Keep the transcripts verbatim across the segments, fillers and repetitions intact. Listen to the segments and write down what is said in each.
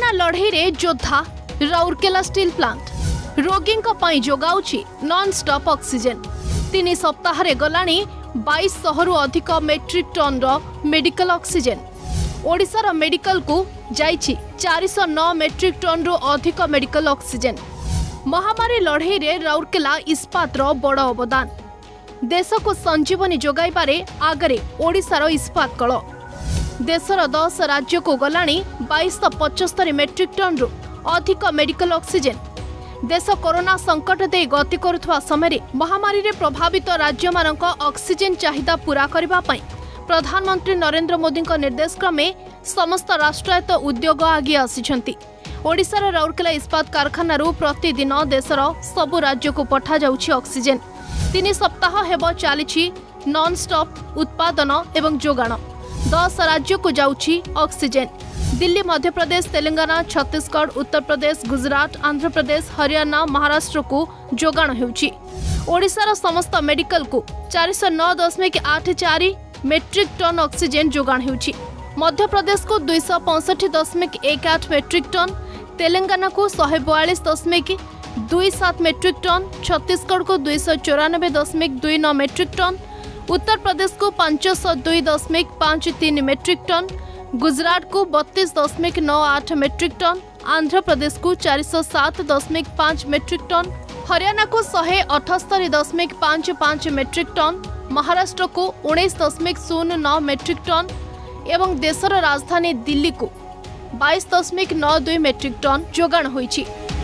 Corona लड़ई रे योद्धा राउरकेला स्टील प्लांट रोगी जोगाउछि नॉन स्टॉप ऑक्सीजन। तीन सप्ताह गलानी बाईस रु अधिक मेट्रिक टन रो मेडिकल ऑक्सीजन। ओडिशार मेडिकल को जाइछि चार सौ नौ मेट्रिक टन रु अधिक मेडिकल ऑक्सीजन। महामारी लड़ई रे राउरकेला इस्पात रो बड़ अवदान। देश को संजीवनी जोगाई बारे आगरे ओडिशार इस्पात कल। देशर दस राज्य को गलानी बाईस पचस्तरी मेट्रिक टन रु अधिक मेडिकल ऑक्सीजन। देश कोरोना संकट दे गति करुवा समय महामारी रे प्रभावित राज्य मानक ऑक्सीजन चाहिदा पूरा करबा पई प्रधानमंत्री नरेंद्र मोदी निर्देश क्रमे समस्त राष्ट्रायत्त उद्योग आगे आसिछंती। ओडिशार राउरकेला इस्पात कारखाना प्रतिदिन देशर सबु राज्य को पठा जाउछि ऑक्सीजन। तीन सप्ताह हेब चली नॉन स्टॉप उत्पादन एवं जोगाण। दस राज्य को जाउछि ऑक्सीजन। दिल्ली, मध्य प्रदेश, तेलंगाना, छत्तीसगढ़, उत्तर प्रदेश, गुजरात, आंध्र प्रदेश, हरियाणा, महाराष्ट्र को जोगाण हेउछि। ओडिशार समस्त मेडिकल को चार सौ नौ दशमिक आठ चार मेट्रिक टन ऑक्सीजन जोगाण हेउछि। मध्य प्रदेश को दुई सौ पैंसठ दशमिक एक आठ मेट्रिक टन, तेलंगाना को सौ बयालीस दशमिक दुई सात मेट्रिक टन, छत्तीसगढ़ को दुई सौ चौरानबे दशमिक दुई नौ मेट्रिक टन, उत्तर प्रदेश को पांच सौ दुई दशमिक पांच तीन मेट्रिक टन, गुजरात को बत्तीस दशमिक नौ आठ मेट्रिक टन, आंध्र प्रदेश को चार सौ सात दशमिक पांच मेट्रिक टन, हरियाणा को सौ अठस्तरी दशमिक पांच पांच मेट्रिक टन, महाराष्ट्र को उन्नीस दशमिक शून्य नौ मेट्रिक टन एवं देशर राजधानी दिल्ली को बाईस दशमिक नौ दुई मेट्रिक टन जोगाण होइछि।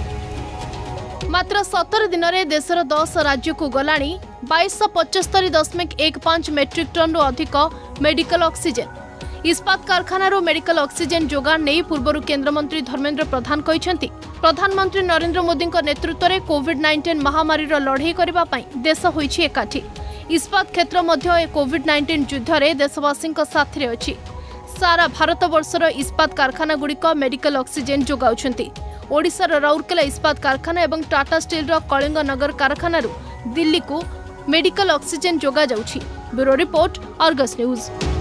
मात्र सतर दिन में देशर दस राज्य को गलानी बाईस पचस्तरी दशमिक एक पांच मेट्रिक टन रु अधिक मेडिकल ऑक्सीजन। इस्पात कारखाना मेडिकल ऑक्सीजन जोगाण नहीं पूर्व केंद्रमंत्री धर्मेंद्र प्रधान कहते प्रधानमंत्री नरेंद्र मोदी नेतृत्व में कोविड नाइंटीन महामारी लड़ई करने देश होइछि एकाठी। इस्पात क्षेत्र मध्य कोविड नाइंटीन युद्ध में देशवासी साथी अच्छी। सारा भारत वर्षर इस्पात कारखाना गुड़िक मेडिकल ऑक्सीजन जोगाउछंती। ओडिशार राउरकेला इस्पात कारखाना एवं टाटा स्टील कलिंग नगर कारखाना दिल्ली को मेडिकल ऑक्सीजन जोगा जाउछि। Bureau report, Argus news.